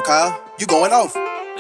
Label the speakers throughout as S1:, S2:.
S1: Kyle. You going off.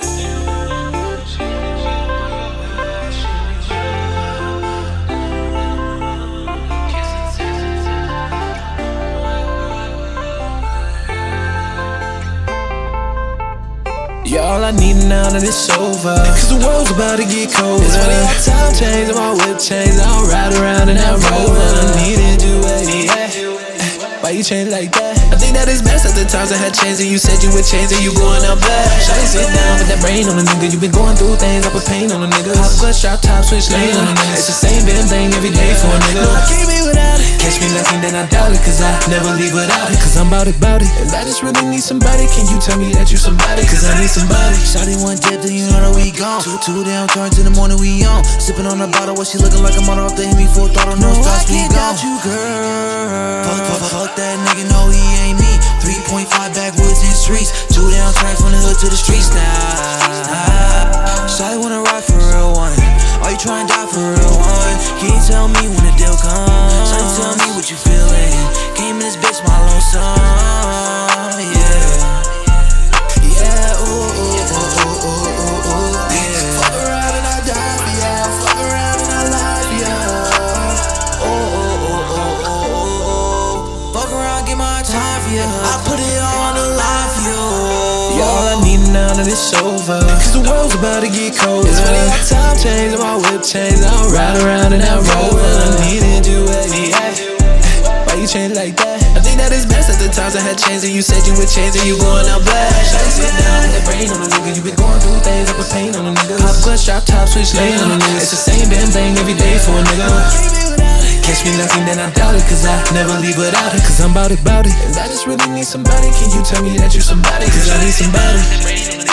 S2: Yeah, all I need now that it's over, cause the world's about to get colder. It's funny how time change, my whip change, I'll ride around in that Rover. I needed you, yeah. Why you change like that? I think that it's best at the times I had changed and you said you would change and you going out bad. Shawty sit down with that brain on a nigga, you been going through things, I put pain on a nigga. Hop clutch, drop top, switch lane on a nigga. It's the same damn thing every day for a nigga. No, I can't be without it. Catch me lacking, then I doubt it, cause I never leave without it. Cause I'm bout it. And I just really need somebody, can you tell me that you somebody? Cause I need somebody.
S3: Shawty one dip, then you know that we gone. Two down, turns in the morning, we on. Sipping on a bottle, what she looking like a model off the hit me full throttle, no stops, we gone. You, girl. Fuck that nigga, no he ain't me. 3.5 backwoods in streets. 2 down tracks from the hood to the streets now. Shawty wanna rock for real one. Are you trying to die for real one? Can you tell me when the deal comes? Shawty tell me what you feeling. Came in this bitch, my lonesome, yeah. Yeah, ooh, ooh, ooh, ooh, ooh, ooh, ooh, yeah. Fuck around and I die for ya. Fuck around and I lie for ya. Oh, oh, oh, oh, oh, oh, oh. Fuck around, get my time for ya. I put it all on the line for you.
S2: Yeah, all I need now that it's over, cause the world's about to get colder. It's funny how time change, my whip change, I'll ride around in that Rover. I needed you, yeah. Why you change like that? I think that it's best at the times I had changed and you said you would change and you going out bad. Shawty sit down with that brain on a nigga, you been going through things, I put pain on a nigga. Hop clutch, drop top, switch lane on a nigga. It's the same damn thing every day for a nigga. Catch me lacking, then I doubt it, cause I never leave without it. Cause I'm bout it. And I just really need somebody, can you tell me that you somebody? Cause I need somebody.